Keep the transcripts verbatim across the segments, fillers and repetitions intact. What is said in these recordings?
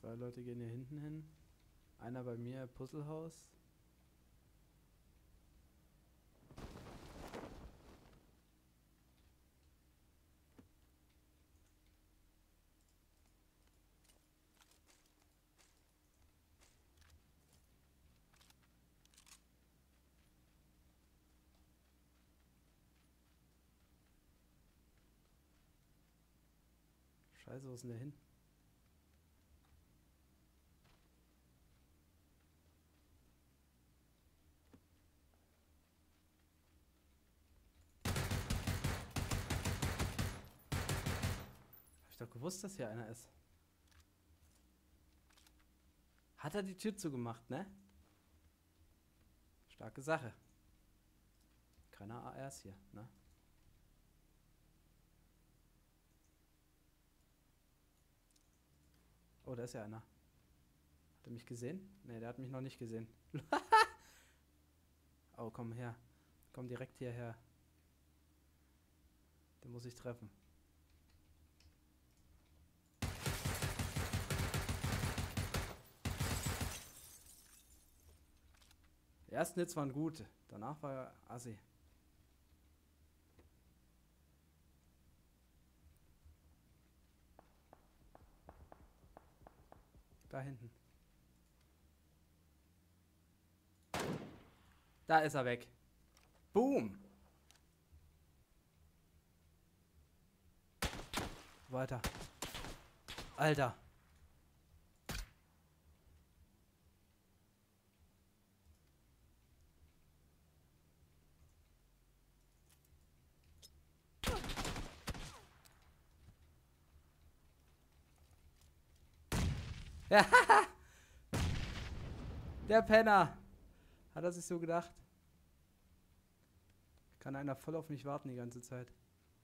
Zwei Leute gehen hier hinten hin. Einer bei mir, Puzzlehaus. Scheiße, wo ist denn der hin? Hab ich doch gewusst, dass hier einer ist. Hat er die Tür zugemacht, ne? Starke Sache. Keine A Rs hier, ne? Oh, da ist ja einer. Hat er mich gesehen? Ne, der hat mich noch nicht gesehen. Oh, komm her. Komm direkt hierher. Den muss ich treffen. Die ersten Hits waren gut. Danach war er assi. Da hinten. Da ist er weg. Boom. Weiter. Alter. Ja. Der Penner. Hat er sich so gedacht? Kann einer voll auf mich warten die ganze Zeit.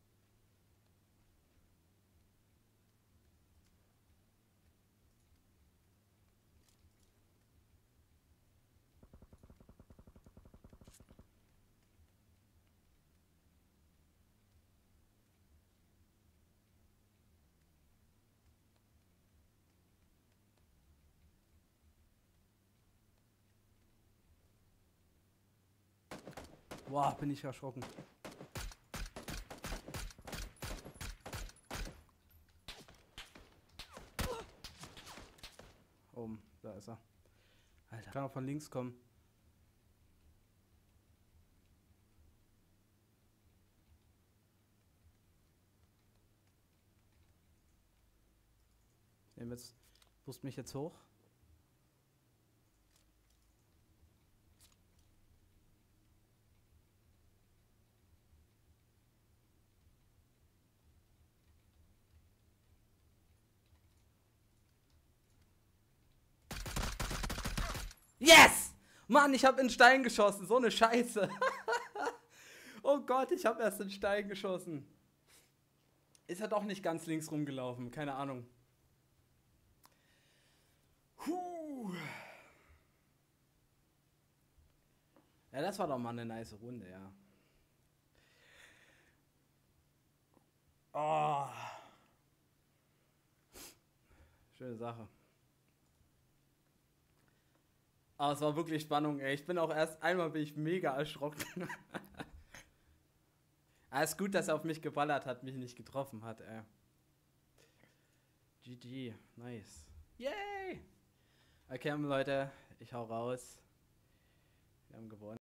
Boah, bin ich erschrocken. Oben, da ist er. Alter, kann auch von links kommen. Nehmen jetzt, pusht mich jetzt hoch. Yes! Mann, ich habe in den Stein geschossen. So eine Scheiße. Oh Gott, ich habe erst in den Stein geschossen. Ist er doch nicht ganz links rumgelaufen. Keine Ahnung. Puh. Ja, das war doch mal eine nice Runde, ja. Oh. Schöne Sache. Aber es war wirklich Spannung, ey. Ich bin auch erst einmal bin ich mega erschrocken. Aber es ist gut, dass er auf mich geballert hat, mich nicht getroffen hat, ey. G G, nice. Yay! Okay, Leute, ich hau raus. Wir haben gewonnen.